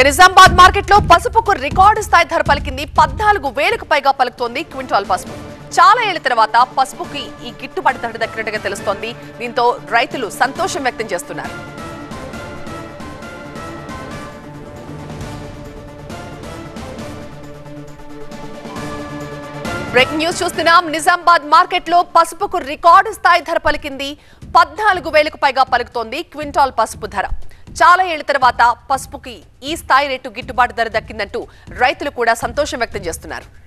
Nizamabad market లో పసుపుకు record స్థాయి ధర పలికింది. 14,000కు పైగా పలుకుతోంది క్వింటాల్ పసుపు. చాలా ఏళ్ల తర్వాత పసుపుకి ఈ గిట్టుబాటు ధర దక్కినట్టుగా తెలుస్తోంది. దీంతో రైతులు సంతోషం వ్యక్తం చేస్తున్నారు. బ్రేకింగ్ న్యూస్ చూస్తున్నాం. నిజామాబాద్ మార్కెట్ లో పసుపుకు రికార్డు స్థాయి ధర పలికింది. 14,000కు పైగా పలుకుతోంది క్వింటాల్ పసుపు ధర. చాలా ఏళ్ల తర్వాత పసుపుకి ఈ స్థాయి రేటు గిట్టుబాటు ధర దక్కిందంటూ రైతులు కూడా సంతోషం వ్యక్తం చేస్తున్నారు.